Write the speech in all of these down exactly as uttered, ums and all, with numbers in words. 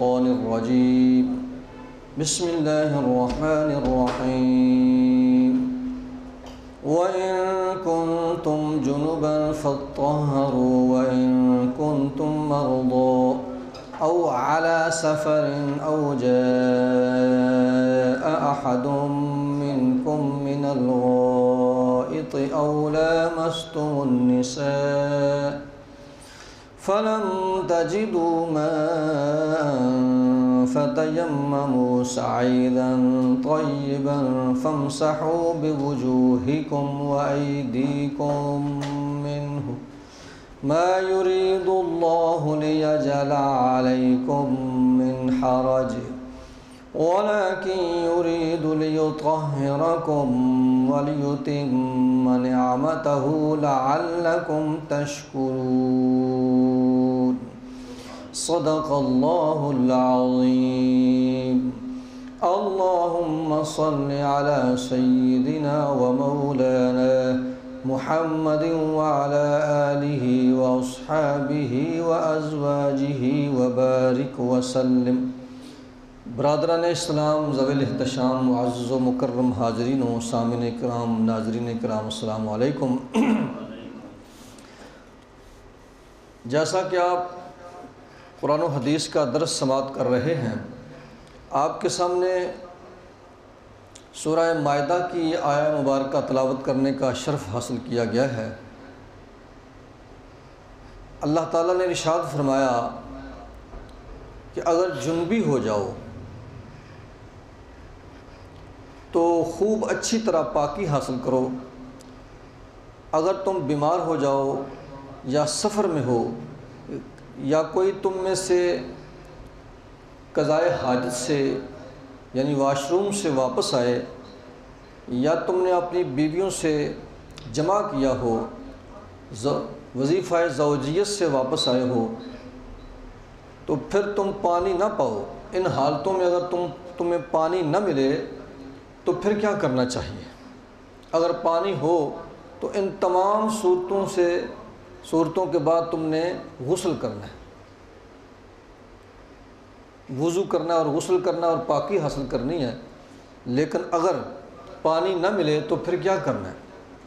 الشيطان الرجيم بسم الله الرحمن الرحيم وإن كنتم جنبا فاطهروا وإن كنتم مرضى أو على سفر أو جاء أحد منكم من الغائط أو لامستم النساء فلم تجدوا ماء فتيمموا صعيدا طيبا فامسحوا بوجوهكم وأيديكم منه ما يريد الله ليجعل عليكم من حرج ولكن يريد ليطهركم وليتم نعمته لعلكم تشكرون صدق الله العظيم اللهم صل على سيدنا ومولانا محمد وعلى آله وأصحابه وأزواجه وبارك وسلم۔ برادران اسلام، ذوی الاحتشام، معزز و مکرم حاضرین و سامعین کرام، ناظرین کرام، السلام علیکم۔ جیسا کہ آپ قرآن و حدیث کا درس سماعت کر رہے ہیں، آپ کے سامنے سورہ مائدہ کی آیہ مبارکہ تلاوت کرنے کا شرف حاصل کیا گیا ہے۔ اللہ تعالیٰ نے ارشاد فرمایا کہ اگر جنبی ہو جاؤ تو خوب اچھی طرح پاکی حاصل کرو، اگر تم بیمار ہو جاؤ یا سفر میں ہو یا کوئی تم میں سے قضائے حاجت سے یعنی واش روم سے واپس آئے یا تم نے اپنی بیویوں سے جمع کیا ہو، وظیفہ زوجیت سے واپس آئے ہو، تو پھر تم پانی نہ پاؤ۔ ان حالتوں میں اگر تم تمہیں پانی نہ ملے تو پھر کیا کرنا چاہیے؟ اگر پانی ہو تو ان تمام صورتوں سے صورتوں کے بعد تم نے غسل کرنا ہے، وضو کرنا اور غسل کرنا اور پاکی حاصل کرنی ہے۔ لیکن اگر پانی نہ ملے تو پھر کیا کرنا ہے؟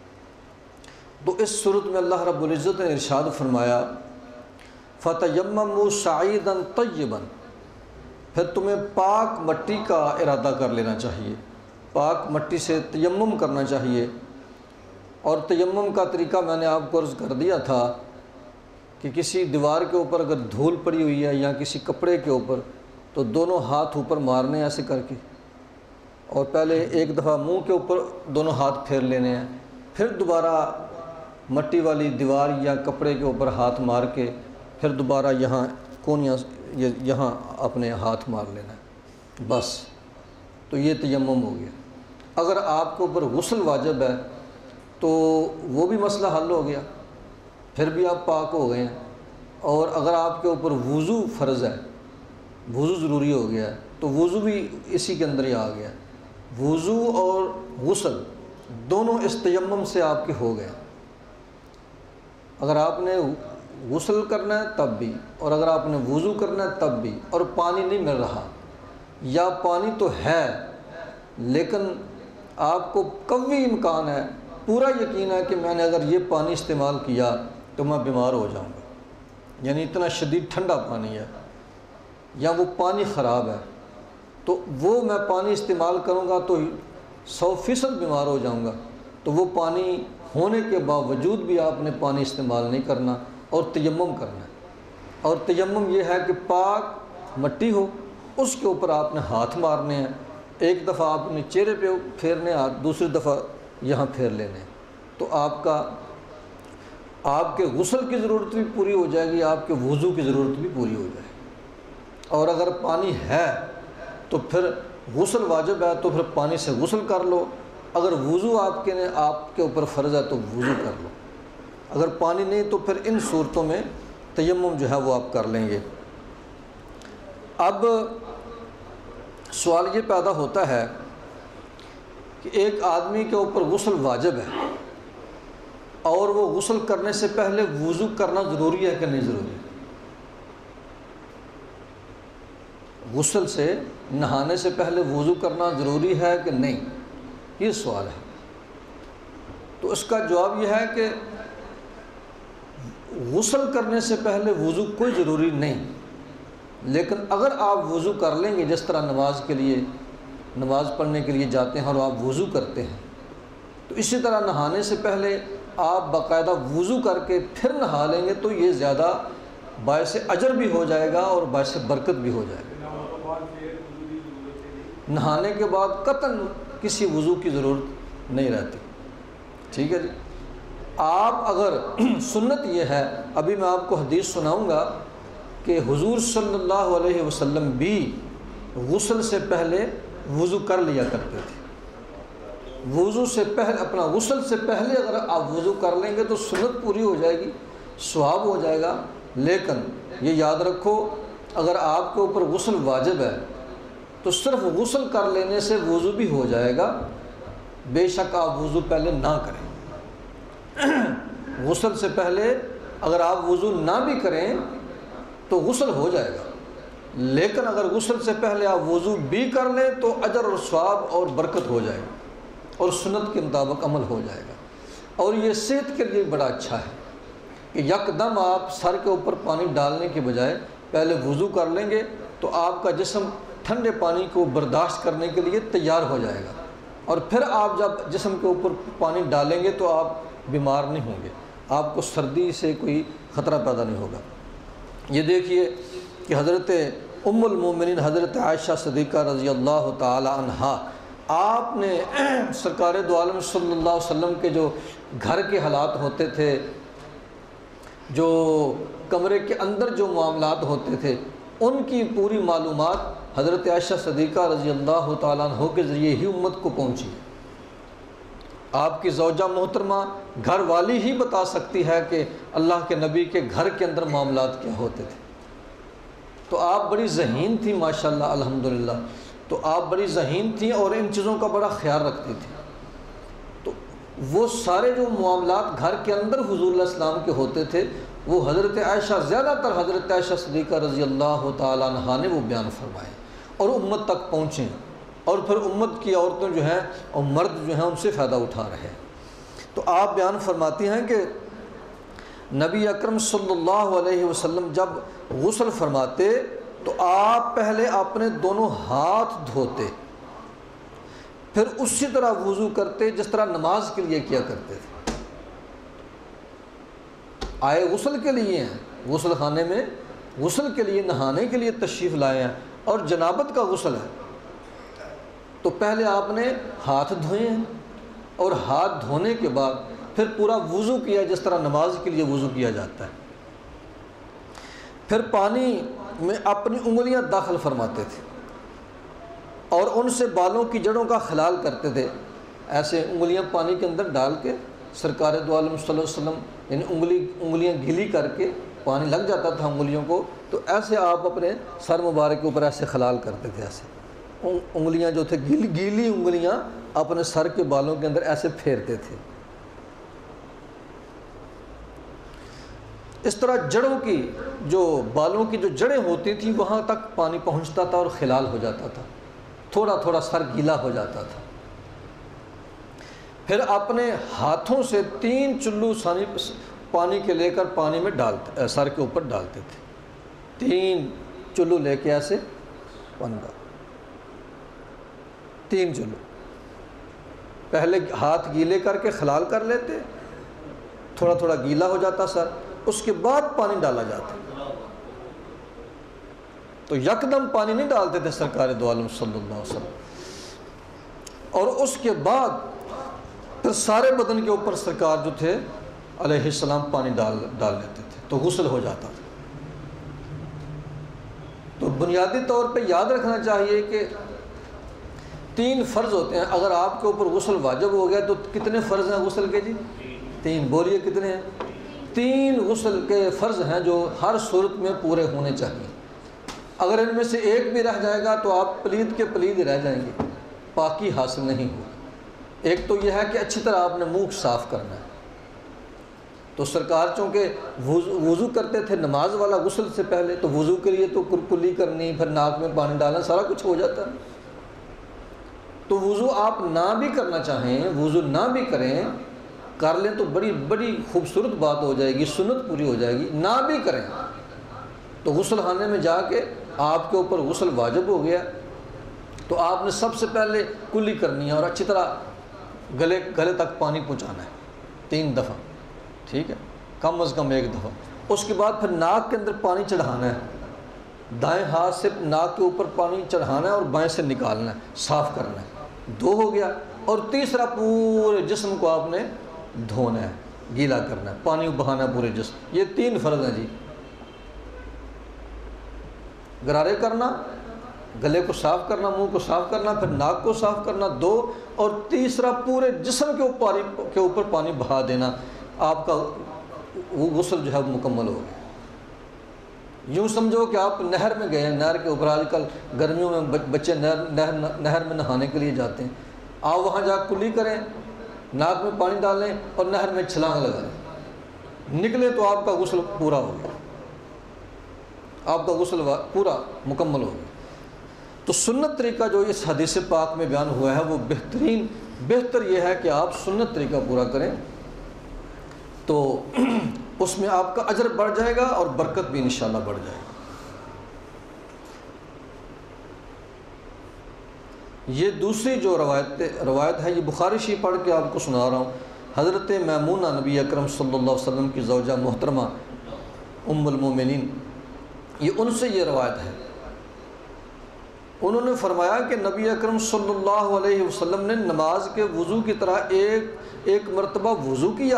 تو اس صورت میں اللہ رب العزت نے ارشاد فرمایا فَتَيَمَّمُوا صَعِيدًا طَيِّبًا، پھر تمہیں پاک مٹی کا ارادہ کر لینا چاہیے، پاک مٹی سے تیمم کرنا چاہیے۔ اور تیمم کا طریقہ میں نے آپ کو عرض کر دیا تھا کہ کسی دیوار کے اوپر اگر دھول پڑی ہوئی ہے یا کسی کپڑے کے اوپر تو دونوں ہاتھ اوپر مارنے ایسے کر کے، اور پہلے ایک دفعہ منہ کے اوپر دونوں ہاتھ پھیر لینے ہیں، پھر دوبارہ مٹی والی دیوار یا کپڑے کے اوپر ہاتھ مار کے پھر دوبارہ یہاں کونیاں یہاں اپنے ہاتھ مار لینا ہے، بس۔ تو یہ تیمم ہو گیا۔ اگر آپ کے اوپر غسل واجب ہے تو وہ بھی مسئلہ حل ہو گیا، پھر بھی آپ پاک ہو گئے ہیں۔ اور اگر آپ کے اوپر وضو فرض ہے، وضو ضروری ہو گیا ہے، تو وضو بھی اسی کے اندر ہی آ گیا ہے۔ وضو اور غسل دونوں اس تیمم سے آپ کے ہو گئے۔ اگر آپ نے غسل کرنا ہے تب بھی، اور اگر آپ نے وضو کرنا ہے تب بھی، اور پانی نہیں مل رہا یا پانی تو ہے لیکن آپ کو قوی امکان ہے، پورا یقین ہے کہ میں نے اگر یہ پانی استعمال کیا تو میں بیمار ہو جاؤں گا، یعنی اتنا شدید ٹھنڈا پانی ہے یا وہ پانی خراب ہے، تو وہ میں پانی استعمال کروں گا تو سو فیصد بیمار ہو جاؤں گا، تو وہ پانی ہونے کے باوجود بھی آپ نے پانی استعمال نہیں کرنا اور تیمم کرنا ہے۔ اور تیمم یہ ہے کہ پاک مٹی ہو، اس کے اوپر آپ نے ہاتھ مارنے ہیں، ایک دفعہ آپ نے چہرے پہ پھیرنے ہاتھ، دوسری دفعہ یہاں پھیر لینے ہیں، تو آپ کا آپ کے غسل کی ضرورت بھی پوری ہو جائے گی، آپ کے وضو کی ضرورت بھی پوری ہو جائے گی۔ اور اگر پانی ہے تو پھر غسل واجب ہے تو پھر پانی سے غسل کر لو، اگر وضو آپ کے نے آپ کے اوپر فرض ہے تو وضو کر لو، اگر پانی نہیں تو پھر ان صورتوں میں تیمم جو ہے وہ آپ کر لیں گے۔ اب سوال یہ پیدا ہوتا ہے کہ ایک آدمی کے اوپر غسل واجب ہے اور وہ غسل کرنے سے پہلے وضو کرنا ضروری ہے کہ نہیں ضروری؟ غسل سے نہانے سے پہلے وضو کرنا ضروری ہے کہ نہیں، یہ سوال ہے۔ تو اس کا جواب یہ ہے کہ غسل کرنے سے پہلے وضو کوئی ضروری نہیں، لیکن اگر آپ وضو کر لیں گے، جس طرح نماز کے لیے نماز پڑھنے کے لیے جاتے ہیں اور آپ وضو کرتے ہیں، تو اسی طرح نہانے سے پہلے آپ باقاعدہ وضو کر کے پھر نہا لیں گے تو یہ زیادہ باعث اجر بھی ہو جائے گا اور باعث برکت بھی ہو جائے گا۔ نہانے کے بعد قطعاً کسی وضو کی ضرورت نہیں رہتی، ٹھیک ہے جی۔ آپ اگر سنت یہ ہے، ابھی میں آپ کو حدیث سناؤں گا کہ حضور صلی اللہ علیہ وسلم بھی غسل سے پہلے وضو کر لیا کرتے تھے۔ وضو سے پہلے اپنا غسل سے پہلے اگر آپ وضو کر لیں گے تو سنت پوری ہو جائے گی، ثواب ہو جائے گا، لیکن یہ یاد رکھو اگر آپ کے اوپر غسل واجب ہے تو صرف غسل کر لینے سے وضو بھی ہو جائے گا، بے شک آپ وضو پہلے نہ کریں۔ غسل سے پہلے اگر آپ وضو نہ بھی کریں تو غسل ہو جائے گا، لیکن اگر غسل سے پہلے آپ وضو بھی کر لیں تو اجر اور ثواب اور برکت ہو جائے گا اور سنت کے مطابق عمل ہو جائے گا۔ اور یہ صحت کے لیے بڑا اچھا ہے کہ یکدم آپ سر کے اوپر پانی ڈالنے کے بجائے پہلے وضو کر لیں گے تو آپ کا جسم ٹھنڈے پانی کو برداشت کرنے کے لیے تیار ہو جائے گا، اور پھر آپ جب جسم کے اوپر پانی ڈالیں گے تو آپ بیمار نہیں ہوں گے، آپ کو سردی سے کوئی خطرہ پیدا نہیں ہوگا۔ یہ دیکھیے کہ حضرت ام المومنین حضرت عائشہ صدیقہ رضی اللہ تعالی عنہا، آپ نے سرکار دو عالم صلی اللہ علیہ وسلم کے جو گھر کے حالات ہوتے تھے، جو کمرے کے اندر جو معاملات ہوتے تھے، ان کی پوری معلومات حضرت عائشہ صدیقہ رضی اللہ تعالیٰ عنہ کے ذریعے ہی امت کو پہنچی ہے۔ آپ کی زوجہ محترمہ گھر والی ہی بتا سکتی ہے کہ اللہ کے نبی کے گھر کے اندر معاملات کیا ہوتے تھے۔ تو آپ بڑی ذہین تھیں ماشاءاللہ الحمدللہ، تو آپ بڑی ذہین تھیں اور ان چیزوں کا بڑا خیال رکھتی تھیں۔ تو وہ سارے جو معاملات گھر کے اندر حضور علیہ السلام کے ہوتے تھے وہ حضرت عائشہ، زیادہ تر حضرت عائشہ صدیقہ رضی اللہ تعالیٰ عنہا نے وہ بیان فرمائے اور امت تک پہنچیں، اور پھر امت کی عورتیں جو ہیں اور مرد جو ہیں ان سے فائدہ اٹھا رہے ہیں۔ تو آپ بیان فرماتی ہیں کہ نبی اکرم صلی اللہ علیہ وسلم جب غسل فرماتے تو آپ پہلے اپنے دونوں ہاتھ دھوتے، پھر اسی طرح وضو کرتے جس طرح نماز کے لیے کیا کرتے تھے۔ آئے غسل کے لیے ہیں، غسل خانے میں غسل کے لیے نہانے کے لیے تشریف لائے ہیں اور جنابت کا غسل ہے، تو پہلے آپ نے ہاتھ دھوئے ہیں اور ہاتھ دھونے کے بعد پھر پورا وضو کیا جس طرح نماز کے لیے وضو کیا جاتا ہے۔ پھر پانی میں اپنی انگلیاں داخل فرماتے تھے اور ان سے بالوں کی جڑوں کا خلال کرتے تھے، ایسے انگلیاں پانی کے اندر ڈال کے سرکار دو عالم صلی اللہ علیہ وسلم یعنی انگلی انگلیاں گیلی کر کے پانی لگ جاتا تھا انگلیوں کو، تو ایسے آپ اپنے سر مبارک کے اوپر ایسے خلال کرتے تھے، ایسے انگلیاں جو تھے گیلی گیلی انگلیاں اپنے سر کے بالوں کے اندر ایسے پھیرتے تھے۔ اس طرح جڑوں کی جو بالوں کی جو جڑیں ہوتی تھیں وہاں تک پانی پہنچتا تھا اور خلال ہو جاتا تھا، تھوڑا تھوڑا سر گیلا ہو جاتا تھا۔ پھر اپنے ہاتھوں سے تین چلو سانی پانی کے لے کر پانی میں ڈالتے، سر کے اوپر ڈالتے تھے، تین چلو لے کے ایسے پانی ڈال تین چلو پہلے ہاتھ گیلے کر کے خلال کر لیتے، تھوڑا تھوڑا گیلا ہو جاتا سر، اس کے بعد پانی ڈالا جاتا۔ تو یکدم پانی نہیں ڈالتے تھے سرکار دو عالم صلی اللہ علیہ وسلم، اور اس کے بعد پھر سارے بدن کے اوپر سرکار جو تھے علیہ السلام پانی ڈال ڈال لیتے تھے تو غسل ہو جاتا تھا۔ تو بنیادی طور پہ یاد رکھنا چاہیے کہ تین فرض ہوتے ہیں، اگر آپ کے اوپر غسل واجب ہو گیا تو کتنے فرض ہیں غسل کے جی؟ تین، بولیے کتنے ہیں؟ تین غسل کے فرض ہیں جو ہر صورت میں پورے ہونے چاہیے۔ اگر ان میں سے ایک بھی رہ جائے گا تو آپ پلید کے پلید رہ جائیں گے، پاکی حاصل نہیں ہوگی۔ ایک تو یہ ہے کہ اچھی طرح آپ نے منہ صاف کرنا ہے، تو سرکار چونکہ وضو وضو کرتے تھے نماز والا غسل سے پہلے، تو وضو کے لیے تو کلی کرنی، پھر ناک میں پانی ڈالنا، سارا کچھ ہو جاتا ہے۔ تو وضو آپ نہ بھی کرنا چاہیں، وضو نہ بھی کریں، کر لیں تو بڑی بڑی خوبصورت بات ہو جائے گی، سنت پوری ہو جائے گی۔ نہ بھی کریں تو غسل خانے میں جا کے آپ کے اوپر غسل واجب ہو گیا، تو آپ نے سب سے پہلے کلی کرنی ہے اور اچھی طرح گلے گلے تک پانی پہنچانا ہے تین دفعہ، ٹھیک ہے، کم از کم ایک دفعہ۔ اس کے بعد پھر ناک کے اندر پانی چڑھانا ہے، دائیں ہاتھ سے ناک کے اوپر پانی چڑھانا ہے اور بائیں سے نکالنا ہے، صاف کرنا ہے، دو ہو گیا۔ اور تیسرا پورے جسم کو آپ نے دھونا ہے، گیلا کرنا ہے، پانی بہانا ہے پورے جسم۔ یہ تین فرض ہیں جی، غرارے کرنا، گلے کو صاف کرنا، منہ کو صاف کرنا، پھر ناک کو صاف کرنا، دو، اور تیسرا پورے جسم کے اوپر کے اوپر پانی بہا دینا۔ آپ کا وہ غسل جو ہے مکمل ہو گیا۔ یوں سمجھو کہ آپ نہر میں گئے ہیں، نہر کے اوپر آج کل گرمیوں میں بچے نہر نہر نہر میں نہانے کے لیے جاتے ہیں، آپ وہاں جا کلی کریں، ناک میں پانی ڈالیں اور نہر میں چھلانگ لگائیں، نکلے تو آپ کا غسل پورا ہو گیا، آپ کا غسل پورا مکمل ہو گیا۔ تو سنت طریقہ جو اس حدیث پاک میں بیان ہوا ہے وہ بہترین بہتر یہ ہے کہ آپ سنت طریقہ پورا کریں، تو اس میں آپ کا اجر بڑھ جائے گا اور برکت بھی انشاءاللہ بڑھ جائے گی۔ یہ دوسری جو روایت روایت ہے، یہ بخاری شریف پڑھ کے آپ کو سنا رہا ہوں۔ حضرت میمونہ نبی اکرم صلی اللہ علیہ وسلم کی زوجہ محترمہ ام المومنین، یہ ان سے یہ روایت ہے۔ انہوں نے فرمایا کہ نبی اکرم صلی اللہ علیہ وسلم نے نماز کے وضو کی طرح ایک ایک مرتبہ وضو کیا،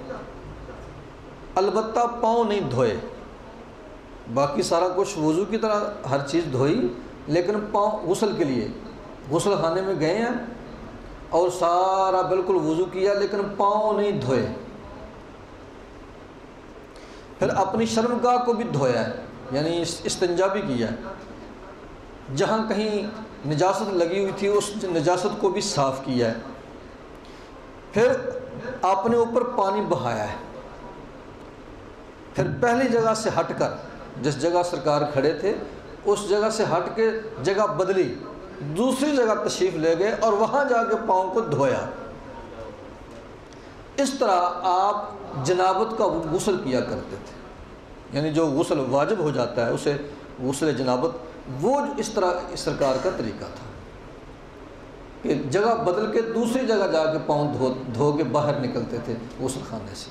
البتہ پاؤں نہیں دھوئے، باقی سارا کچھ وضو کی طرح ہر چیز دھوئی، لیکن پاؤں غسل کے لیے غسل خانے میں گئے ہیں اور سارا بالکل وضو کیا لیکن پاؤں نہیں دھوئے۔ پھر اپنی شرمگاہ کو بھی دھویا ہے، یعنی استنجا بھی کیا ہے، جہاں کہیں نجاست لگی ہوئی تھی اس نجاست کو بھی صاف کیا ہے۔ پھر اپنے اوپر پانی بہایا ہے، پھر پہلی جگہ سے ہٹ کر، جس جگہ سرکار کھڑے تھے اس جگہ سے ہٹ کے جگہ بدلی، دوسری جگہ تشریف لے گئے اور وہاں جا کے پاؤں کو دھویا۔ اس طرح آپ جنابت کا غسل کیا کرتے تھے، یعنی جو غسل واجب ہو جاتا ہے اسے غسل جنابت، وہ اس طرح سرکار کا طریقہ تھا کہ جگہ بدل کے دوسری جگہ جا کے پاؤں دھو دھو کے باہر نکلتے تھے غسل خانے سے۔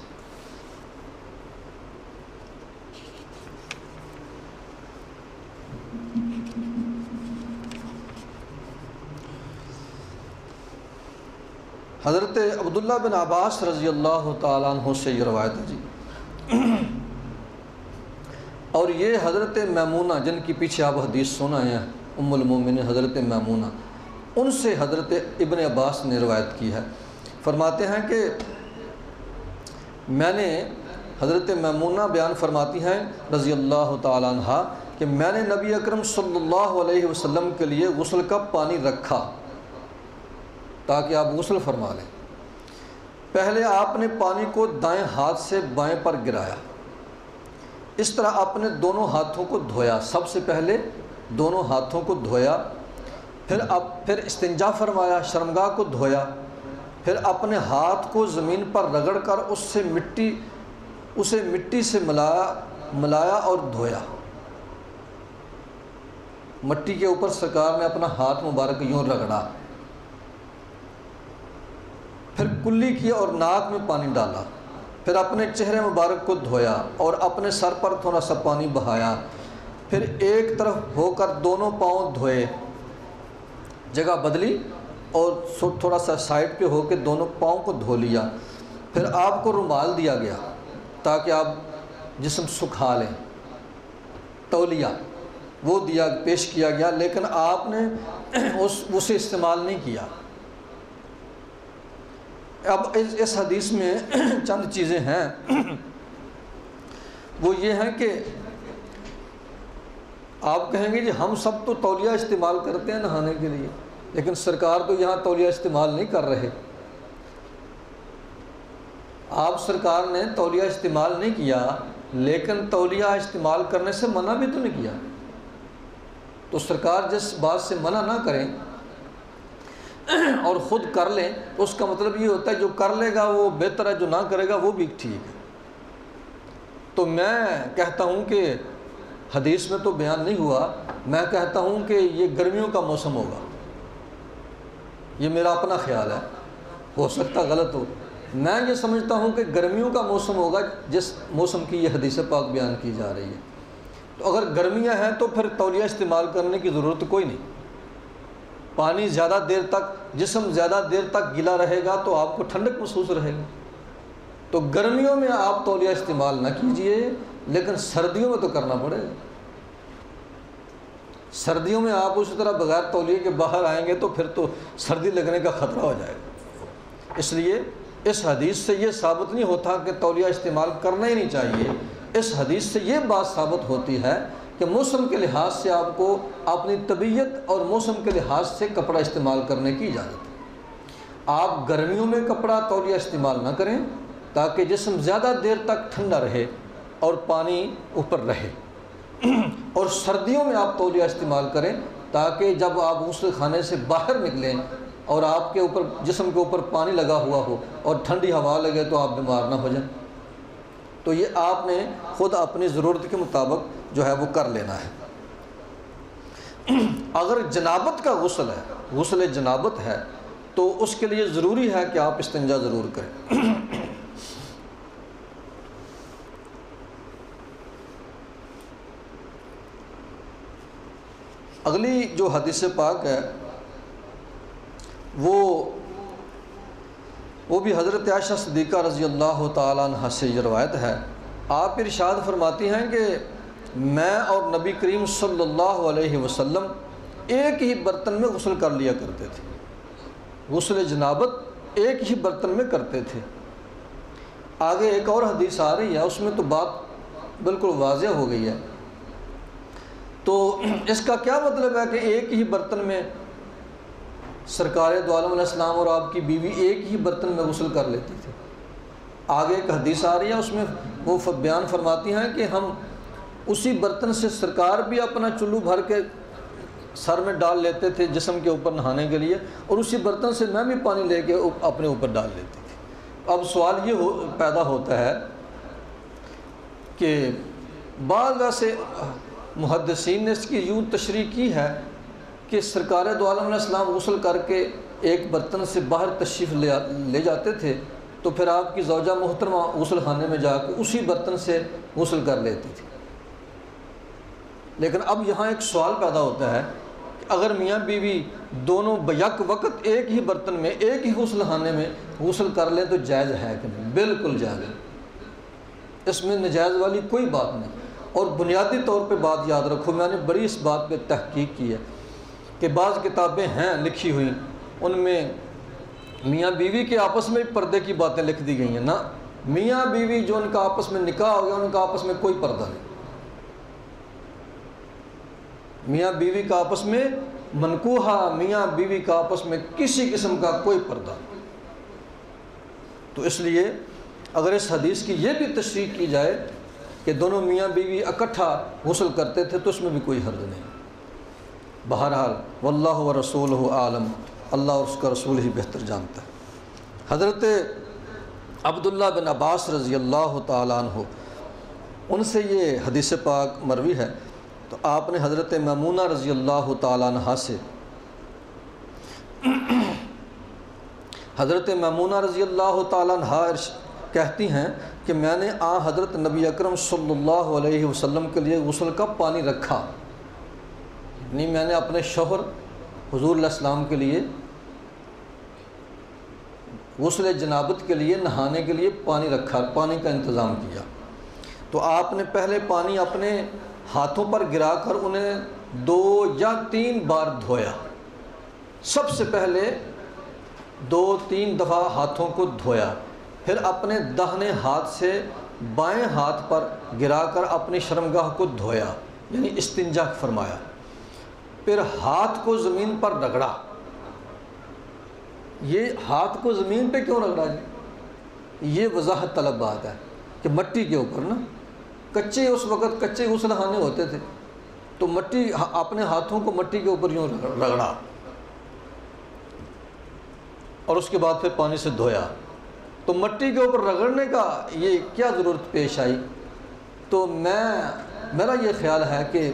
حضرت عبداللہ بن عباس رضی اللہ تعالیٰ عنہ سے یہ روایت ہے جی، اور یہ حضرت میمونہ جن کی پیچھے آپ حدیث سنا ہے، ام المومنین حضرت میمونہ، ان سے حضرت ابن عباس نے روایت کی ہے۔ فرماتے ہیں کہ میں نے، حضرت میمونہ بیان فرماتی ہیں رضی اللہ تعالیٰ عنہ کہ میں نے نبی اکرم صلی اللہ علیہ وسلم کے لیے غسل کا پانی رکھا تاکہ آپ غسل فرما لیں۔ پہلے آپ نے پانی کو دائیں ہاتھ سے بائیں پر گرایا، اس طرح اپنے دونوں ہاتھوں کو دھویا، سب سے پہلے دونوں ہاتھوں کو دھویا، پھر اب پھر استنجا فرمایا، شرمگاہ کو دھویا، پھر اپنے ہاتھ کو زمین پر رگڑ کر اس سے مٹی اسے مٹی سے ملایا ملایا اور دھویا۔ مٹی کے اوپر سرکار نے اپنا ہاتھ مبارک یوں رگڑا، پھر کلی کیا اور ناک میں پانی ڈالا، پھر اپنے چہرے مبارک کو دھویا اور اپنے سر پر تھوڑا سا پانی بہایا، پھر ایک طرف ہو کر دونوں پاؤں دھوئے، جگہ بدلی اور تھوڑا سا سائڈ پہ ہو کے دونوں پاؤں کو دھو لیا۔ پھر آپ کو رومال دیا گیا تاکہ آپ جسم سکھا لیں، تولیہ وہ دیا پیش کیا گیا، لیکن آپ نے اس اسے استعمال نہیں کیا۔ اب اس اس حدیث میں چند چیزیں ہیں، وہ یہ ہیں کہ آپ کہیں گے جی ہم سب تو تولیہ استعمال کرتے ہیں نہانے کے لیے، لیکن سرکار تو یہاں تولیہ استعمال نہیں کر رہے۔ آپ سرکار نے تولیہ استعمال نہیں کیا، لیکن تولیہ استعمال کرنے سے منع بھی تو نہیں کیا۔ تو سرکار جس بات سے منع نہ کریں اور خود کر لیں، اس کا مطلب یہ ہوتا ہے جو کر لے گا وہ بہتر ہے، جو نہ کرے گا وہ بھی ٹھیک ہے۔ تو میں کہتا ہوں کہ حدیث میں تو بیان نہیں ہوا، میں کہتا ہوں کہ یہ گرمیوں کا موسم ہوگا، یہ میرا اپنا خیال ہے، ہو سکتا غلط ہو۔ میں یہ سمجھتا ہوں کہ گرمیوں کا موسم ہوگا جس موسم کی یہ حدیث پاک بیان کی جا رہی ہے۔ تو اگر گرمیاں ہیں تو پھر تولیہ استعمال کرنے کی ضرورت کوئی نہیں۔ پانی زیادہ دیر تک، جسم زیادہ دیر تک گیلا رہے گا تو آپ کو ٹھنڈک محسوس رہے گا۔ تو گرمیوں میں آپ تولیہ استعمال نہ کیجئے، لیکن سردیوں میں تو کرنا پڑے گا۔ سردیوں میں آپ اسی طرح بغیر تولیے کے باہر آئیں گے تو پھر تو سردی لگنے کا خطرہ ہو جائے گا۔ اس لیے اس حدیث سے یہ ثابت نہیں ہوتا کہ تولیہ استعمال کرنا ہی نہیں چاہیے۔ اس حدیث سے یہ بات ثابت ہوتی ہے کہ موسم کے لحاظ سے آپ کو اپنی طبیعت اور موسم کے لحاظ سے کپڑا استعمال کرنے کی اجازت ہے۔ آپ گرمیوں میں کپڑا تولیہ استعمال نہ کریں تاکہ جسم زیادہ دیر تک ٹھنڈا رہے اور پانی اوپر رہے، اور سردیوں میں آپ تولیہ استعمال کریں تاکہ جب آپ غسل خانے سے باہر نکلیں اور آپ کے اوپر جسم کے اوپر پانی لگا ہوا ہو اور ٹھنڈی ہوا لگے تو آپ بیمار نہ ہو جائیں۔ تو یہ آپ نے خود اپنی ضرورت کے مطابق جو ہے وہ کر لینا ہے۔ اگر جنابت کا غسل ہے، غسل جنابت ہے، تو اس کے لیے ضروری ہے کہ آپ استنجا ضرور کریں۔ اگلی جو حدیث پاک ہے وہ وہ بھی حضرت عائشہ صدیقہ رضی اللہ تعالیٰ عنہ سے یہ روایت ہے۔ آپ ارشاد فرماتی ہیں کہ میں اور نبی کریم صلی اللہ علیہ وسلم ایک ہی برتن میں غسل کر لیا کرتے تھے، غسل جنابت ایک ہی برتن میں کرتے تھے۔ آگے ایک اور حدیث آ رہی ہے، اس میں تو بات بالکل واضح ہو گئی ہے۔ تو اس کا کیا مطلب ہے کہ ایک ہی برتن میں سرکار دو عالم علیہ السلام اور آپ کی بیوی ایک ہی برتن میں غسل کر لیتی تھی؟ آگے ایک حدیث آ رہی ہے، اس میں وہ بیان فرماتی ہیں کہ ہم اسی برتن سے سرکار بھی اپنا چلو بھر کے سر میں ڈال لیتے تھے جسم کے اوپر نہانے کے لیے، اور اسی برتن سے میں بھی پانی لے کے اپنے اوپر ڈال لیتی تھی۔ اب سوال یہ پیدا ہوتا ہے کہ بعض ویسے محدثین نے اس کی یوں تشریح کی ہے کہ سرکار دو عالم علیہ السلام غسل کر کے ایک برتن سے باہر تشریف لے لے جاتے تھے، تو پھر آپ کی زوجہ محترمہ غسل خانے میں جا کے اسی برتن سے غسل کر لیتی تھی۔ لیکن اب یہاں ایک سوال پیدا ہوتا ہے کہ اگر میاں بیوی دونوں بیک وقت ایک ہی برتن میں ایک ہی غسل خانے میں غسل کر لیں تو جائز ہے کہ نہیں؟ بالکل جائز ہے، اس میں نجائز والی کوئی بات نہیں۔ اور بنیادی طور پہ بات یاد رکھو، میں نے بڑی اس بات پہ تحقیق کی ہے کہ بعض کتابیں ہیں لکھی ہوئی، ان میں میاں بیوی کے آپس میں پردے کی باتیں لکھ دی گئی ہیں۔ نا، میاں بیوی جو ان کا آپس میں نکاح ہو گیا ان کا آپس میں کوئی پردہ نہیں، میاں بیوی کا آپس میں منکوحہ، میاں بیوی کا آپس میں کسی قسم کا کوئی پردہ نہیں۔ تو اس لیے اگر اس حدیث کی یہ بھی تشریح کی جائے کہ دونوں میاں بیوی اکٹھا غسل کرتے تھے تو اس میں بھی کوئی حرج نہیں۔ بہرحال واللہ ورسولہ عالم، اللہ اور اس کا رسول ہی بہتر جانتا ہے۔ حضرت عبداللہ بن عباس رضی اللہ تعالیٰ عنہ، ان سے یہ حدیث پاک مروی ہے، تو آپ نے حضرت میمونہ رضی اللہ تعالیٰ عنہ سے، حضرت میمونہ رضی اللہ تعالیٰ عنہ کہتی ہیں کہ میں نے آن حضرت نبی اکرم صلی اللہ علیہ وسلم کے لیے غسل کا پانی رکھا، یعنی میں نے اپنے شوہر حضور علیہ السلام کے لیے غسل جنابت کے لیے نہانے کے لیے پانی رکھا، پانی کا انتظام کیا۔ تو آپ نے پہلے پانی اپنے ہاتھوں پر گرا کر انہیں دو یا تین بار دھویا، سب سے پہلے دو تین دفعہ ہاتھوں کو دھویا، پھر اپنے داہنے ہاتھ سے بائیں ہاتھ پر گرا کر اپنی شرمگاہ کو دھویا، یعنی استنجا فرمایا، پھر ہاتھ کو زمین پر رگڑا۔ یہ ہاتھ کو زمین پہ کیوں رگڑا جی؟ یہ وضاحت طلب بات ہے کہ مٹی کے اوپر نا کچے اس وقت کچے غسلخانے ہوتے تھے تو مٹی اپنے ہاتھوں کو مٹی کے اوپر یوں رگڑا اور اس کے بعد پھر پانی سے دھویا. تو مٹی کے اوپر رگڑنے کا یہ کیا ضرورت پیش آئی؟ تو میں میرا یہ خیال ہے کہ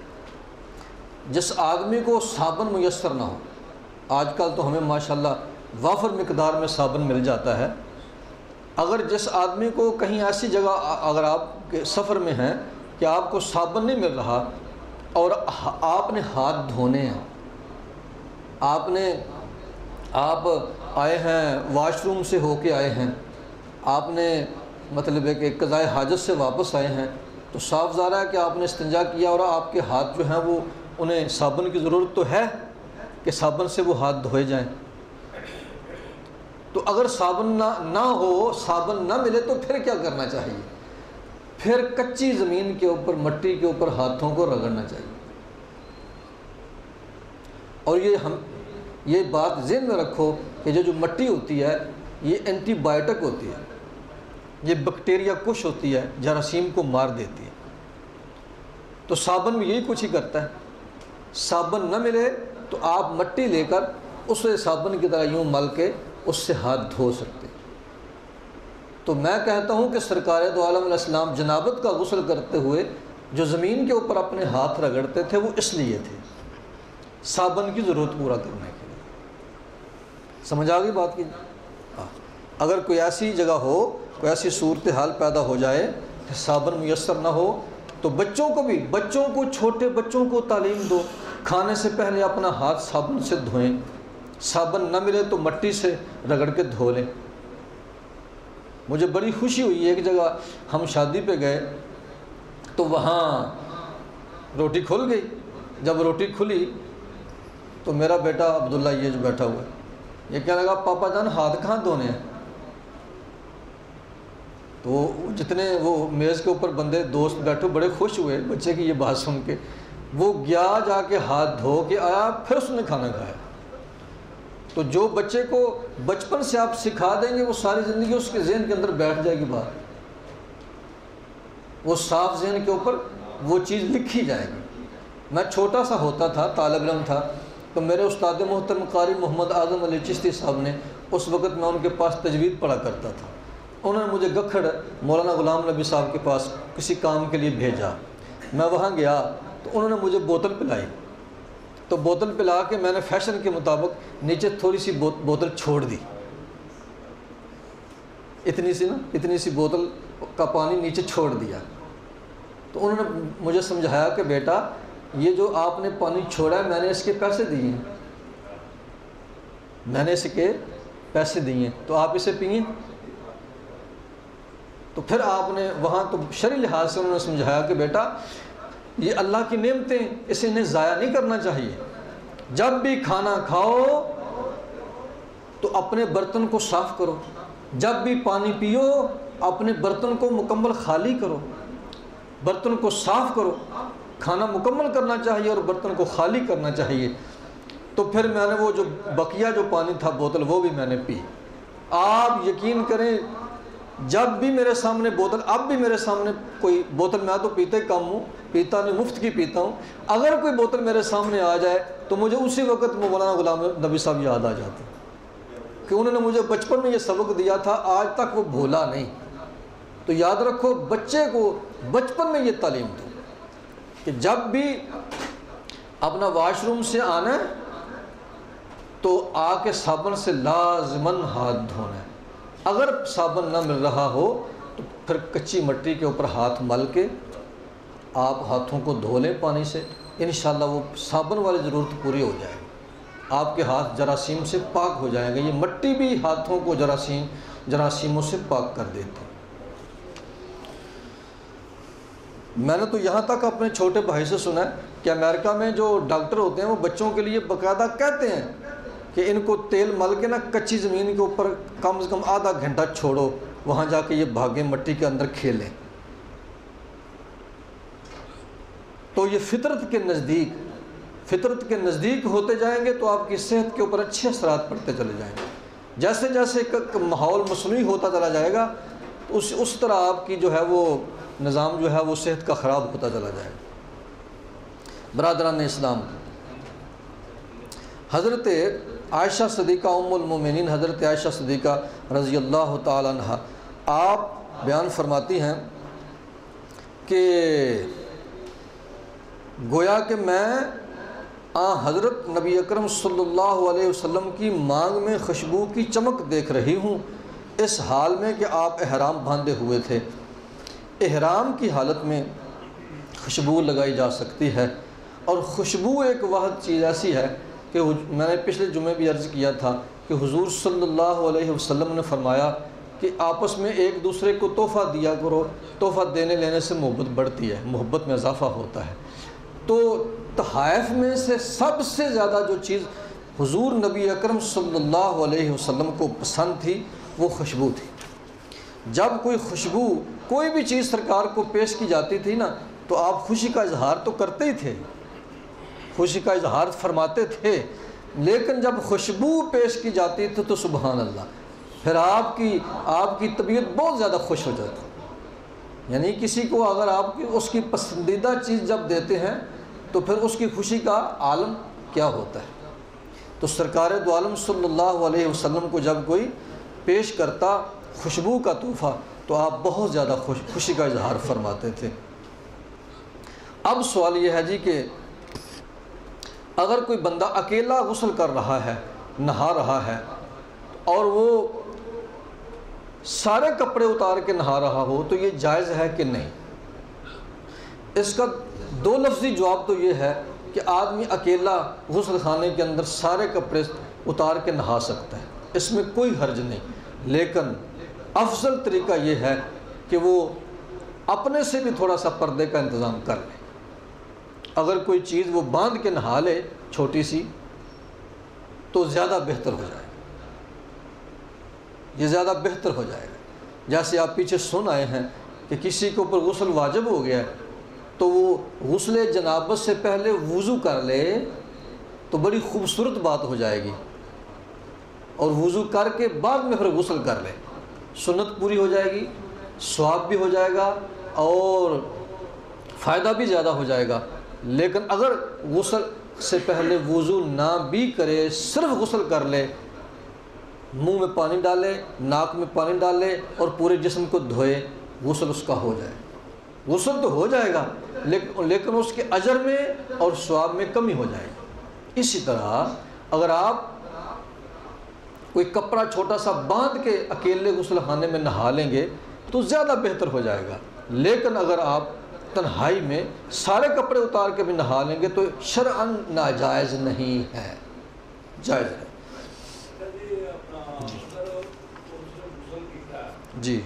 جس آدمی کو صابن میسر نہ ہو، آج کل تو ہمیں ماشاءاللہ وافر مقدار میں صابن مل جاتا ہے، اگر جس آدمی کو کہیں ایسی جگہ اگر آپ کے سفر میں ہیں کہ آپ کو صابن نہیں مل رہا اور آپ نے ہاتھ دھونے ہیں، آپ نے آپ آئے ہیں واش روم سے ہو کے آئے ہیں، آپ نے مطلب ہے کہ قضائے حاجت سے واپس آئے ہیں، تو صاف ظاہر ہے کہ آپ نے استنجا کیا اور آپ کے ہاتھ جو ہیں وہ انہیں صابن کی ضرورت تو ہے کہ صابن سے وہ ہاتھ دھوئے جائیں. تو اگر صابن نہ نہ ہو، صابن نہ ملے تو پھر کیا کرنا چاہیے؟ پھر کچی زمین کے اوپر مٹی کے اوپر ہاتھوں کو رگڑنا چاہیے. اور یہ ہم یہ بات ذہن میں رکھو کہ جو جو مٹی ہوتی ہے یہ اینٹی بائیوٹک ہوتی ہے، یہ بیکٹیریا کش ہوتی ہے، جراثیم کو مار دیتی ہے. تو صابن بھی یہی کچھ ہی کرتا ہے. صابن نہ ملے تو آپ مٹی لے کر اسے صابن کی طرح یوں مل کے اس سے ہاتھ دھو سکتے. تو میں کہتا ہوں کہ سرکار دو عالم علیہ السلام جنابت کا غسل کرتے ہوئے جو زمین کے اوپر اپنے ہاتھ رگڑتے تھے وہ اس لیے تھے، صابن کی ضرورت پورا کرنے کے لیے. سمجھ آ گئی بات کی؟ اگر کوئی ایسی جگہ ہو، کوئی ایسی صورتحال پیدا ہو جائے کہ صابن میسر نہ ہو تو بچوں کو بھی بچوں کو چھوٹے بچوں کو تعلیم دو، کھانے سے پہلے اپنا ہاتھ صابن سے دھوئیں، صابن نہ ملے تو مٹی سے رگڑ کے دھو لیں. مجھے بڑی خوشی ہوئی، ایک جگہ ہم شادی پہ گئے تو وہاں روٹی کھل گئی. جب روٹی کھلی تو میرا بیٹا عبداللہ یہ جو بیٹھا ہوا ہے یہ کہنے لگا پاپا جان ہاتھ کہاں دھونے ہیں؟ تو جتنے وہ میز کے اوپر بندے دوست بیٹھے بڑے خوش ہوئے بچے کی یہ بات سن کے. وہ گیا جا کے ہاتھ دھو کے آیا، پھر اس نے کھانا کھایا. تو جو بچے کو بچپن سے آپ سکھا دیں گے وہ ساری زندگی اس کے ذہن کے اندر بیٹھ جائے گی بات، وہ صاف ذہن کے اوپر وہ چیز لکھی جائے گی. میں چھوٹا سا ہوتا تھا، طالب علم تھا، تو میرے استاد محترم قاری محمد اعظم علی چشتی صاحب نے، اس وقت میں ان کے پاس تجوید پڑھا کرتا تھا، انہوں نے مجھے گکھڑ مولانا غلام نبی صاحب کے پاس کسی کام کے لیے بھیجا. میں وہاں گیا تو انہوں نے مجھے بوتل پلائی. تو بوتل پلا کے میں نے فیشن کے مطابق نیچے تھوڑی سی بوتل چھوڑ دی، اتنی سی نا اتنی سی بوتل کا پانی نیچے چھوڑ دیا. تو انہوں نے مجھے سمجھایا کہ بیٹا یہ جو آپ نے پانی چھوڑا ہے میں نے اس کے پیسے دیے ہیں، میں نے اس کے پیسے دیے ہیں تو آپ اسے پئیں. تو پھر آپ نے وہاں تو شرعی لحاظ سے انہوں نے سمجھایا کہ بیٹا یہ اللہ کی نعمتیں، اسے انہیں ضائع نہیں کرنا چاہیے. جب بھی کھانا کھاؤ تو اپنے برتن کو صاف کرو، جب بھی پانی پیو اپنے برتن کو مکمل خالی کرو، برتن کو صاف کرو. کھانا مکمل کرنا چاہیے اور برتن کو خالی کرنا چاہیے. تو پھر میں نے وہ جو بقیہ جو پانی تھا بوتل وہ بھی میں نے پی. آپ یقین کریں جب بھی میرے سامنے بوتل، اب بھی میرے سامنے کوئی بوتل، میں تو پیتے کم ہوں، پیتا نہیں مفت کی پیتا ہوں، اگر کوئی بوتل میرے سامنے آ جائے تو مجھے اسی وقت مولانا غلام نبی صاحب یاد آ جاتے ہیں کہ انہوں نے مجھے بچپن میں یہ سبق دیا تھا، آج تک وہ بھولا نہیں. تو یاد رکھو بچے کو بچپن میں یہ تعلیم دو کہ جب بھی اپنا واش روم سے آنا ہے تو آ کے صابن سے لازماً ہاتھ دھونا ہے. اگر صابن نہ مل رہا ہو تو پھر کچی مٹی کے اوپر ہاتھ مل کے آپ ہاتھوں کو دھو لیں پانی سے، انشاءاللہ وہ صابن والی ضرورت پوری ہو جائے گی، آپ کے ہاتھ جراثیم سے پاک ہو جائیں گے. یہ مٹی بھی ہاتھوں کو جراثیم جراثیموں سے پاک کر دیتی. میں نے تو یہاں تک اپنے چھوٹے بھائی سے سنا ہے کہ امریکہ میں جو ڈاکٹر ہوتے ہیں وہ بچوں کے لیے باقاعدہ کہتے ہیں کہ ان کو تیل مل کے نا کچی زمین کے اوپر کم از کم آدھا گھنٹہ چھوڑو، وہاں جا کے یہ بھاگیں مٹی کے اندر کھیلیں. تو یہ فطرت کے نزدیک فطرت کے نزدیک ہوتے جائیں گے تو آپ کی صحت کے اوپر اچھے اثرات پڑتے چلے جائیں گے. جیسے جیسے ماحول مصنوعی ہوتا چلا جائے گا تو اس اس طرح آپ کی جو ہے وہ نظام جو ہے وہ صحت کا خراب ہوتا چلا جائے گا۔ برادران اسلام، حضرت عائشہ صدیقہ ام المومنین حضرت عائشہ صدیقہ رضی اللہ تعالی عنہ آپ بیان فرماتی ہیں کہ گویا کہ میں آن حضرت نبی اکرم صلی اللہ علیہ وسلم کی مانگ میں خوشبو کی چمک دیکھ رہی ہوں، اس حال میں کہ آپ احرام باندھے ہوئے تھے۔ احرام کی حالت میں خوشبو لگائی جا سکتی ہے، اور خوشبو ایک واحد چیز ایسی ہے کہ میں نے پچھلے جمعے بھی عرض کیا تھا کہ حضور صلی اللہ علیہ وسلم نے فرمایا کہ آپس میں ایک دوسرے کو تحفہ دیا کرو، تحفہ دینے لینے سے محبت بڑھتی ہے، محبت میں اضافہ ہوتا ہے۔ تو تحائف میں سے سب سے زیادہ جو چیز حضور نبی اکرم صلی اللہ علیہ وسلم کو پسند تھی وہ خوشبو تھی۔ جب کوئی خوشبو کوئی بھی چیز سرکار کو پیش کی جاتی تھی نا تو آپ خوشی کا اظہار تو کرتے ہی تھے، خوشی کا اظہار فرماتے تھے، لیکن جب خوشبو پیش کی جاتی تھی تو سبحان اللہ پھر آپ کی آپ کی طبیعت بہت زیادہ خوش ہو جاتی۔ یعنی کسی کو اگر آپ کی اس کی پسندیدہ چیز جب دیتے ہیں تو پھر اس کی خوشی کا عالم کیا ہوتا ہے۔ تو سرکار دو عالم صلی اللہ علیہ وسلم کو جب کوئی پیش کرتا خوشبو کا تحفہ تو آپ بہت زیادہ خوش خوشی کا اظہار فرماتے تھے۔ اب سوال یہ ہے جی کہ اگر کوئی بندہ اکیلا غسل کر رہا ہے، نہا رہا ہے، اور وہ سارے کپڑے اتار کے نہا رہا ہو تو یہ جائز ہے کہ نہیں؟ اس کا دو لفظی جواب تو یہ ہے کہ آدمی اکیلا غسل خانے کے اندر سارے کپڑے اتار کے نہا سکتا ہے، اس میں کوئی حرج نہیں، لیکن افضل طریقہ یہ ہے کہ وہ اپنے سے بھی تھوڑا سا پردے کا انتظام کر لے۔ اگر کوئی چیز وہ باندھ کے نہا لے چھوٹی سی تو زیادہ بہتر ہو جائے گا، یہ زیادہ بہتر ہو جائے گا۔ جیسے آپ پیچھے سن آئے ہیں کہ کسی کے اوپر غسل واجب ہو گیا ہے تو وہ غسل جنابت سے پہلے وضو کر لے تو بڑی خوبصورت بات ہو جائے گی، اور وضو کر کے بعد میں پھر غسل کر لے، سنت پوری ہو جائے گی، ثواب بھی ہو جائے گا اور فائدہ بھی زیادہ ہو جائے گا۔ لیکن اگر غسل سے پہلے وضو نہ بھی کرے، صرف غسل کر لے، منہ میں پانی ڈالے، ناک میں پانی ڈالے اور پورے جسم کو دھوئے، غسل اس کا ہو جائے، غسل تو ہو جائے گا لیکن لیکن اس کے اجر میں اور ثواب میں کمی ہو جائے گی۔ اسی طرح اگر آپ کوئی کپڑا چھوٹا سا باندھ کے اکیلے غسل خانے میں نہا لیں گے تو زیادہ بہتر ہو جائے گا، لیکن اگر آپ تنہائی میں سارے کپڑے اتار کے بھی نہا لیں گے تو شرعاً ناجائز نہیں ہے، جائز ہے۔ جی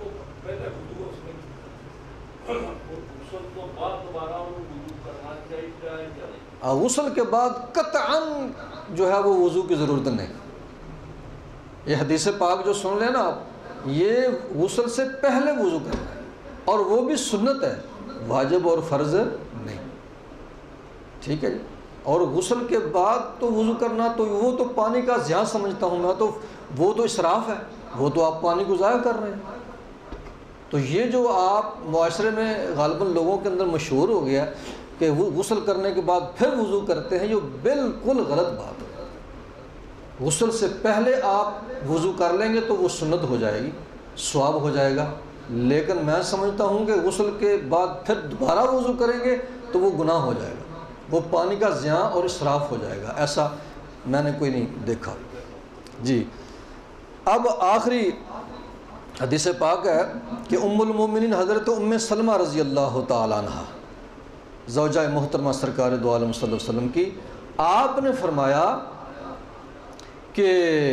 غسل کے بعد قطعاً جو ہے وہ وضو کی ضرورت نہیں۔ یہ حدیث پاک جو سن لیں نا آپ، یہ غسل سے پہلے وضو کرنا ہے، اور وہ بھی سنت ہے، واجب اور فرض نہیں، ٹھیک ہے جی۔ اور غسل کے بعد تو وضو کرنا تو وہ تو پانی کا ضیاع سمجھتا ہوں میں، تو وہ تو اسراف ہے، وہ تو آپ پانی کو ضائع کر رہے ہیں۔ تو یہ جو آپ معاشرے میں غالباً لوگوں کے اندر مشہور ہو گیا کہ وہ غسل کرنے کے بعد پھر وضو کرتے ہیں، یہ بالکل غلط بات ہے۔ غسل سے پہلے آپ وضو کر لیں گے تو وہ سنت ہو جائے گی، ثواب ہو جائے گا، لیکن میں سمجھتا ہوں کہ غسل کے بعد پھر دوبارہ وضو کریں گے تو وہ گناہ ہو جائے گا، وہ پانی کا ضیاع اور اسراف ہو جائے گا، ایسا میں نے کوئی نہیں دیکھا۔ جی اب آخری حدیث پاک ہے کہ ام المومنین حضرت ام سلمہ رضی اللہ تعالیٰ عنہ، زوجہ محترمہ سرکار دو عالم صلی اللہ علیہ وسلم کی، آپ نے فرمایا کہ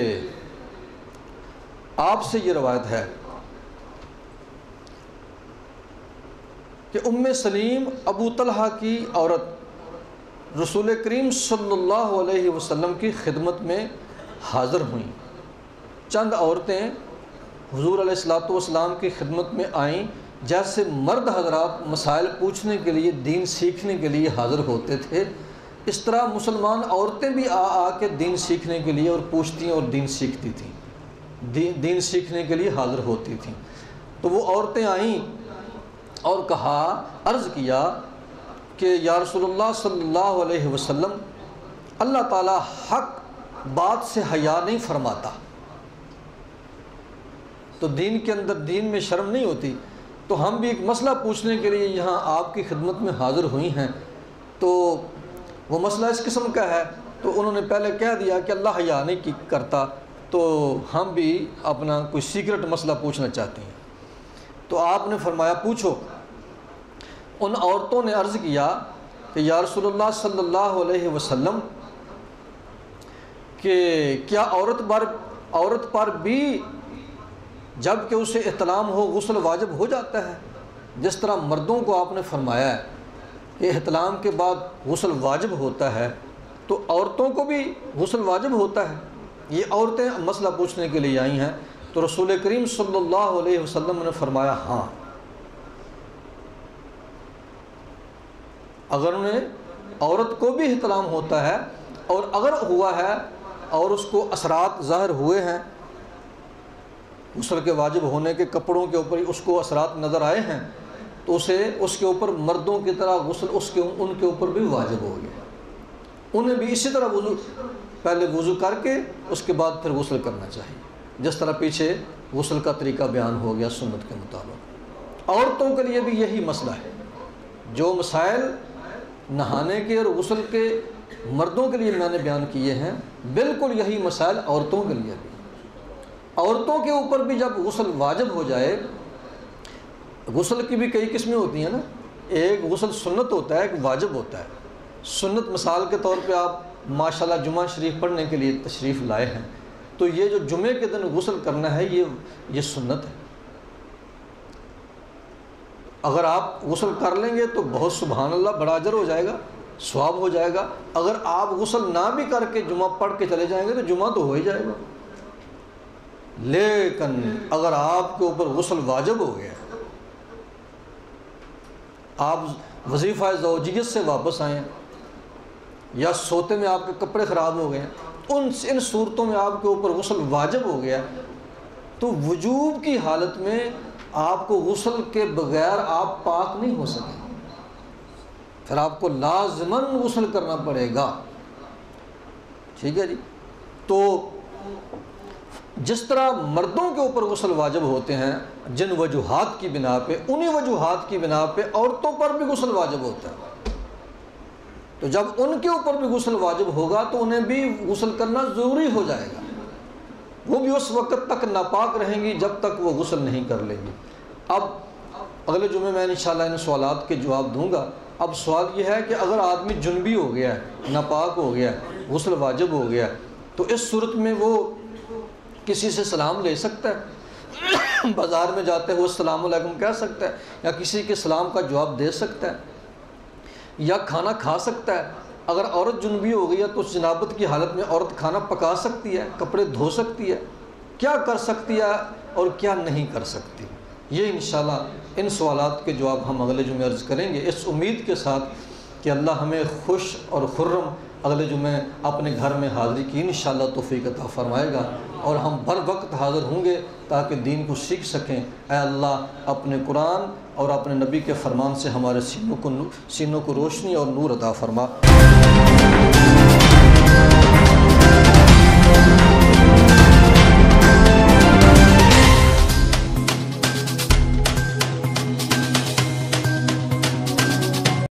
آپ سے یہ روایت ہے کہ ام سلیم ابو طلحہ کی عورت رسول کریم صلی اللہ علیہ وسلم کی خدمت میں حاضر ہوئیں۔ چند عورتیں حضور علیہ الصلوۃ والسلام کی خدمت میں آئیں، جیسے مرد حضرات مسائل پوچھنے کے لیے، دین سیکھنے کے لیے حاضر ہوتے تھے، اس طرح مسلمان عورتیں بھی آ آ کے دین سیکھنے کے لیے اور پوچھتی اور دین سیکھتی تھیں۔ دین دین سیکھنے کے لیے حاضر ہوتی تھیں۔ تو وہ عورتیں آئیں اور کہا، عرض کیا کہ یا رسول اللہ صلی اللہ علیہ وسلم، اللہ تعالیٰ حق بات سے حیا نہیں فرماتا، تو دین کے اندر دین میں شرم نہیں ہوتی، تو ہم بھی ایک مسئلہ پوچھنے کے لیے یہاں آپ کی خدمت میں حاضر ہوئی ہیں، تو وہ مسئلہ اس قسم کا ہے۔ تو انہوں نے پہلے کہہ دیا کہ اللہ حیا نہیں کرتا، تو ہم بھی اپنا کوئی سیکرٹ مسئلہ پوچھنا چاہتے ہیں۔ تو آپ نے فرمایا پوچھو۔ ان عورتوں نے عرض کیا کہ یا رسول اللہ صلی اللہ علیہ وسلم کہ کیا عورت پر عورت پر بھی جب کہ اسے احتلام ہو غسل واجب ہو جاتا ہے؟ جس طرح مردوں کو آپ نے فرمایا ہے کہ احتلام کے بعد غسل واجب ہوتا ہے، تو عورتوں کو بھی غسل واجب ہوتا ہے۔ یہ عورتیں مسئلہ پوچھنے کے لیے آئی ہیں، تو رسول کریم صلی اللہ علیہ وسلم نے فرمایا ہاں، اگر انہیں عورت کو بھی احتلام ہوتا ہے اور اگر ہوا ہے اور اس کو اثرات ظاہر ہوئے ہیں، غسل کے واجب ہونے کے کپڑوں کے اوپر اس کو اثرات نظر آئے ہیں، تو اسے اس کے اوپر مردوں کی طرح غسل اس کے ان کے اوپر بھی واجب ہو گیا۔ انہیں بھی اسی طرح وضو پہلے وضو کر کے اس کے بعد پھر غسل کرنا چاہیے، جس طرح پیچھے غسل کا طریقہ بیان ہو گیا سنت کے مطابق۔ عورتوں کے لیے بھی یہی مسئلہ ہے، جو مسائل نہانے کے اور غسل کے مردوں کے لیے میں نے بیان کیے ہیں، بالکل یہی مسائل عورتوں کے لیے بھی۔ عورتوں کے اوپر بھی جب غسل واجب ہو جائے، غسل کی بھی کئی قسمیں ہوتی ہیں نا، ایک غسل سنت ہوتا ہے، ایک واجب ہوتا ہے۔ سنت مثال کے طور پہ آپ ماشاءاللہ جمعہ شریف پڑھنے کے لیے تشریف لائے ہیں، تو یہ جو جمعے کے دن غسل کرنا ہے یہ یہ سنت ہے۔ اگر آپ غسل کر لیں گے تو بہت سبحان اللہ بڑا اجر ہو جائے گا، ثواب ہو جائے گا۔ اگر آپ غسل نہ بھی کر کے جمعہ پڑھ کے چلے جائیں گے تو جمعہ تو ہو ہی جائے گا، لیکن اگر آپ کے اوپر غسل واجب ہو گیا، آپ وظیفہ زوجیت سے واپس آئیں یا سوتے میں آپ کے کپڑے خراب ہو گئے، ان ان صورتوں میں آپ کے اوپر غسل واجب ہو گیا، تو وجوب کی حالت میں آپ کو غسل کے بغیر آپ پاک نہیں ہو سکیں، پھر آپ کو لازماً غسل کرنا پڑے گا۔ ٹھیک ہے جی۔ تو جس طرح مردوں کے اوپر غسل واجب ہوتے ہیں جن وجوہات کی بنا پہ، انہی وجوہات کی بنا پہ عورتوں پر بھی غسل واجب ہوتا ہے۔ تو جب ان کے اوپر بھی غسل واجب ہوگا تو انہیں بھی غسل کرنا ضروری ہو جائے گا، وہ بھی اس وقت تک ناپاک رہیں گی جب تک وہ غسل نہیں کر لیں گی۔ اب اگلے جمعے میں انشاءاللہ ان سوالات کے جواب دوں گا۔ اب سوال یہ ہے کہ اگر آدمی جنبی ہو گیا ہے، ناپاک ہو گیا ہے، غسل واجب ہو گیا ہے، تو اس صورت میں وہ کسی سے سلام لے سکتا ہے، بازار میں جاتے ہوئے السلام علیکم کہہ سکتا ہے، یا کسی کے سلام کا جواب دے سکتا ہے، یا کھانا کھا سکتا ہے۔ اگر عورت جنبی ہو گئی ہے تو اس جنابت کی حالت میں عورت کھانا پکا سکتی ہے، کپڑے دھو سکتی ہے، کیا کر سکتی ہے اور کیا نہیں کر سکتی، یہ انشاءاللہ ان سوالات کے جواب ہم اگلے جمعے عرض کریں گے، اس امید کے ساتھ کہ اللہ ہمیں خوش اور خرم اگلے جمعے اپنے گھر میں حاضری کی انشاءاللہ توفیق عطا فرمائے گا، اور ہم بر وقت حاضر ہوں گے تاکہ دین کو سیکھ سکیں۔ اے اللہ اپنے قرآن اور اپنے نبی کے فرمان سے ہمارے سینوں کو سینوں کو روشنی اور نور عطا فرما۔